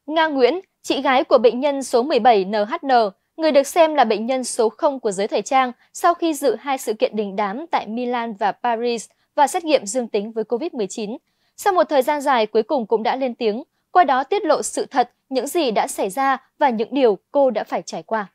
Nga Nguyễn, chị gái của bệnh nhân số 17 NHN, người được xem là bệnh nhân số 0 của giới thời trang sau khi dự hai sự kiện đình đám tại Milan và Paris và xét nghiệm dương tính với COVID-19. Sau một thời gian dài cuối cùng cũng đã lên tiếng, qua đó tiết lộ sự thật, những gì đã xảy ra và những điều cô đã phải trải qua.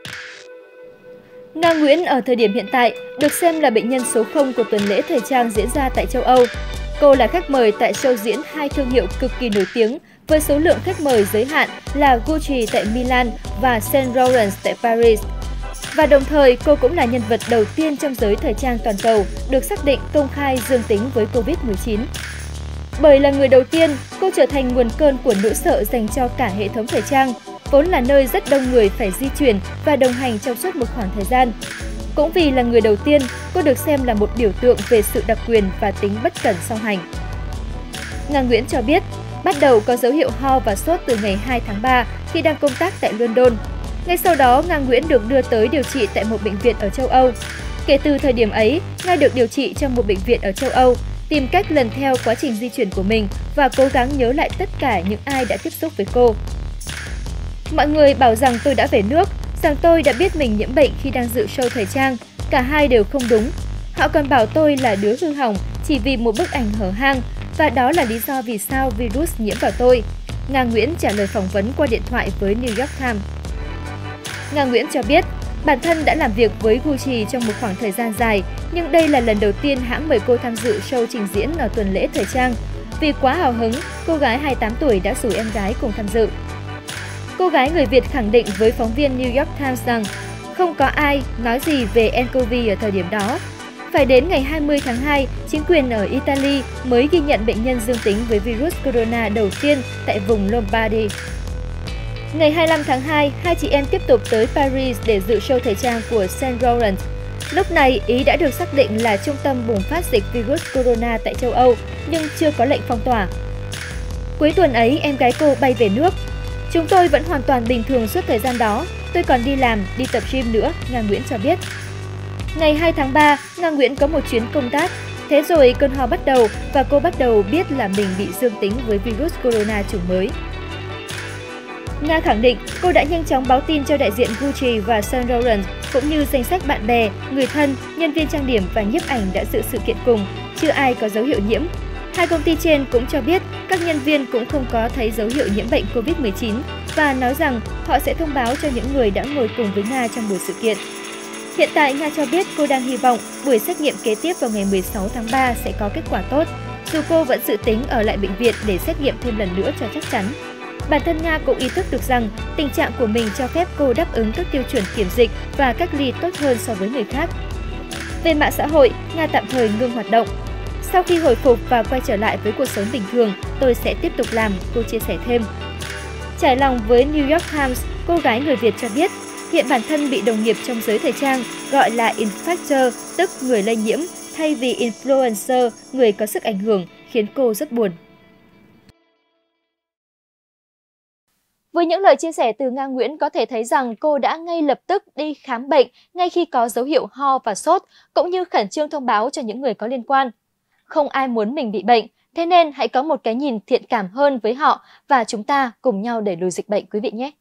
Nga Nguyễn ở thời điểm hiện tại được xem là bệnh nhân số 0 của tuần lễ thời trang diễn ra tại châu Âu. Cô là khách mời tại show diễn hai thương hiệu cực kỳ nổi tiếng với số lượng khách mời giới hạn là Gucci tại Milan và Saint Laurent tại Paris. Và đồng thời, cô cũng là nhân vật đầu tiên trong giới thời trang toàn cầu được xác định công khai dương tính với Covid-19. Bởi là người đầu tiên, cô trở thành nguồn cơn của nỗi sợ dành cho cả hệ thống thời trang, vốn là nơi rất đông người phải di chuyển và đồng hành trong suốt một khoảng thời gian. Cũng vì là người đầu tiên, cô được xem là một biểu tượng về sự đặc quyền và tính bất cẩn song hành. Nga Nguyễn cho biết, bắt đầu có dấu hiệu ho và sốt từ ngày 2 tháng 3 khi đang công tác tại London. Ngay sau đó, Nga Nguyễn được đưa tới điều trị tại một bệnh viện ở châu Âu. Kể từ thời điểm ấy, Nga được điều trị trong một bệnh viện ở châu Âu, tìm cách lần theo quá trình di chuyển của mình và cố gắng nhớ lại tất cả những ai đã tiếp xúc với cô. Mọi người bảo rằng tôi đã về nước, rằng tôi đã biết mình nhiễm bệnh khi đang dự show thời trang. Cả hai đều không đúng. Họ còn bảo tôi là đứa hư hỏng chỉ vì một bức ảnh hở hang, và đó là lý do vì sao virus nhiễm vào tôi. Nga Nguyễn trả lời phỏng vấn qua điện thoại với New York Times. Nga Nguyễn cho biết, bản thân đã làm việc với Gucci trong một khoảng thời gian dài, nhưng đây là lần đầu tiên hãng mời cô tham dự show trình diễn ở tuần lễ thời trang. Vì quá hào hứng, cô gái 28 tuổi đã rủ em gái cùng tham dự. Cô gái người Việt khẳng định với phóng viên New York Times rằng không có ai nói gì về nCoV ở thời điểm đó. Phải đến ngày 20 tháng 2, chính quyền ở Italy mới ghi nhận bệnh nhân dương tính với virus corona đầu tiên tại vùng Lombardy. Ngày 25 tháng 2, hai chị em tiếp tục tới Paris để dự show thời trang của Saint Laurent. Lúc này, Ý đã được xác định là trung tâm bùng phát dịch virus corona tại châu Âu, nhưng chưa có lệnh phong tỏa. Cuối tuần ấy, em gái cô bay về nước. Chúng tôi vẫn hoàn toàn bình thường suốt thời gian đó. Tôi còn đi làm, đi tập gym nữa, Nga Nguyễn cho biết. Ngày 2 tháng 3, Nga Nguyễn có một chuyến công tác. Thế rồi cơn ho bắt đầu và cô bắt đầu biết là mình bị dương tính với virus corona chủng mới. Nga khẳng định cô đã nhanh chóng báo tin cho đại diện Gucci và Saint Laurent cũng như danh sách bạn bè, người thân, nhân viên trang điểm và nhiếp ảnh đã dự sự kiện cùng, chưa ai có dấu hiệu nhiễm. Hai công ty trên cũng cho biết các nhân viên cũng không có thấy dấu hiệu nhiễm bệnh COVID-19 và nói rằng họ sẽ thông báo cho những người đã ngồi cùng với Nga trong buổi sự kiện. Hiện tại, Nga cho biết cô đang hy vọng buổi xét nghiệm kế tiếp vào ngày 16 tháng 3 sẽ có kết quả tốt, dù cô vẫn dự tính ở lại bệnh viện để xét nghiệm thêm lần nữa cho chắc chắn. Bản thân Nga cũng ý thức được rằng tình trạng của mình cho phép cô đáp ứng các tiêu chuẩn kiểm dịch và cách ly tốt hơn so với người khác. Về mạng xã hội, Nga tạm thời ngưng hoạt động. Sau khi hồi phục và quay trở lại với cuộc sống bình thường, tôi sẽ tiếp tục làm, cô chia sẻ thêm. Trải lòng với New York Times, cô gái người Việt cho biết, hiện bản thân bị đồng nghiệp trong giới thời trang gọi là infector, tức người lây nhiễm, thay vì influencer, người có sức ảnh hưởng, khiến cô rất buồn. Với những lời chia sẻ từ Nga Nguyễn, có thể thấy rằng cô đã ngay lập tức đi khám bệnh ngay khi có dấu hiệu ho và sốt, cũng như khẩn trương thông báo cho những người có liên quan. Không ai muốn mình bị bệnh, thế nên hãy có một cái nhìn thiện cảm hơn với họ và chúng ta cùng nhau đẩy lùi dịch bệnh quý vị nhé!